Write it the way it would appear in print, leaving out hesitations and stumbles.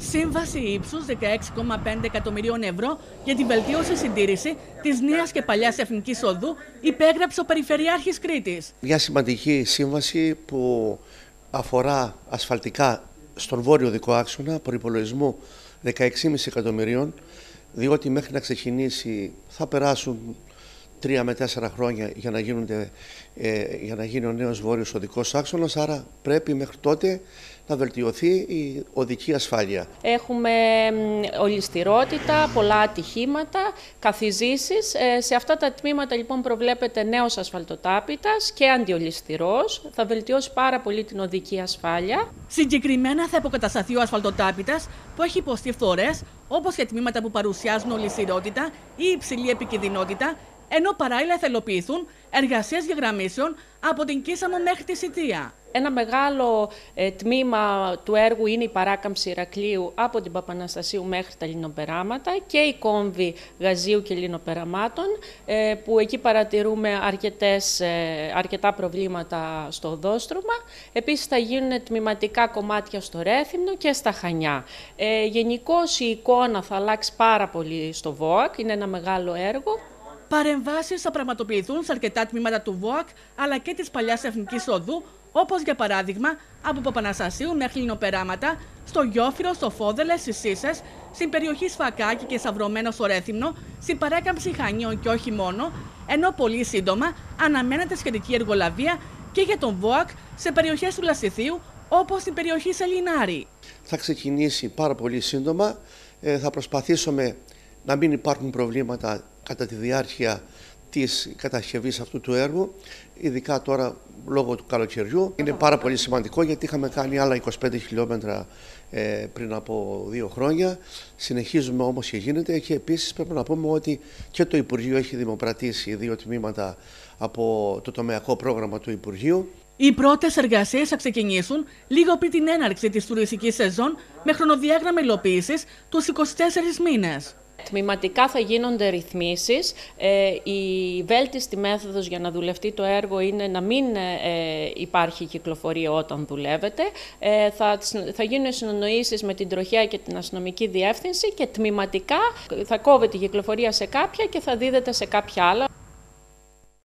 Σύμβαση ύψους 16,5 εκατομμυρίων ευρώ για τη βελτίωση συντήρηση της νέας και παλιάς Εθνικής Οδού υπέγραψε ο Περιφερειάρχης Κρήτης. Μια σημαντική σύμβαση που αφορά ασφαλτικά στον βόρειο οδικό άξονα προϋπολογισμού 16,5 εκατομμυρίων, διότι μέχρι να ξεκινήσει θα περάσουν 3 με 4 χρόνια για να γίνει ο νέος βόρειος οδικός άξονας, άρα πρέπει μέχρι τότε να βελτιωθεί η οδική ασφάλεια. Έχουμε ολισθηρότητα, πολλά ατυχήματα, καθιζήσεις. Σε αυτά τα τμήματα λοιπόν προβλέπεται νέος ασφαλτοτάπητας και αντιολισθηρός. Θα βελτιώσει πάρα πολύ την οδική ασφάλεια. Συγκεκριμένα θα αποκατασταθεί ο ασφαλτοτάπητας που έχει υποστεί φθορές, όπως και τμήματα που παρουσιάζουν ολισθηρότητα ή υψηλή επικινδυνότητα, ενώ παράλληλα θα υλοποιηθούν εργασίες γραμμίσεων από την Κίσαμο μέχρι τη Σιτία. Ένα μεγάλο τμήμα του έργου είναι η παράκαμψη Ηρακλείου από την Παπαναστασίου μέχρι τα λινοπεράματα και η κόμβη Γαζίου και λινοπεραμάτων, που εκεί παρατηρούμε αρκετά προβλήματα στο οδόστρωμα. Επίσης θα γίνουν τμηματικά κομμάτια στο Ρέθυμνο και στα Χανιά. Γενικώς η εικόνα θα αλλάξει πάρα πολύ στο ΒΟΑΚ, είναι ένα μεγάλο έργο. Παρεμβάσεις θα πραγματοποιηθούν σε αρκετά τμήματα του ΒΟΑΚ αλλά και της παλιάς Εθνικής Οδού, όπως για παράδειγμα από Παπαναστασίου μέχρι Λινοπεράματα, στο Γιόφυρο, στο Φόδελες, στις Σύσσες, στην περιοχή Σφακάκη και Σαυρωμένο στο Ρέθυμνο, στην παράκαμψη Χανίων και όχι μόνο, ενώ πολύ σύντομα αναμένεται σχετική εργολαβία και για τον ΒΟΑΚ σε περιοχές του Λασιθίου, όπως στην περιοχή Σελινάρη. Θα ξεκινήσει πάρα πολύ σύντομα, θα προσπαθήσουμε να μην υπάρχουν προβλήματα κατά τη διάρκεια της κατασκευής αυτού του έργου, ειδικά τώρα λόγω του καλοκαιριού. Είναι πάρα πολύ σημαντικό γιατί είχαμε κάνει άλλα 25 χιλιόμετρα πριν από 2 χρόνια. Συνεχίζουμε όμως και γίνεται, και επίσης πρέπει να πούμε ότι και το Υπουργείο έχει δημοπρατήσει 2 τμήματα από το τομεακό πρόγραμμα του Υπουργείου. Οι πρώτες εργασίες θα ξεκινήσουν λίγο πριν την έναρξη της τουριστικής σεζόν με χρονοδιάγραμμα υλοποίησης τους 24 μήνες. Τμηματικά θα γίνονται ρυθμίσεις. Η βέλτιστη μέθοδος για να δουλευτεί το έργο είναι να μην υπάρχει κυκλοφορία όταν δουλεύετε. Θα γίνουν συνονοήσεις με την τροχέα και την αστυνομική διεύθυνση και τμηματικά θα κόβεται η κυκλοφορία σε κάποια και θα δίδεται σε κάποια άλλα.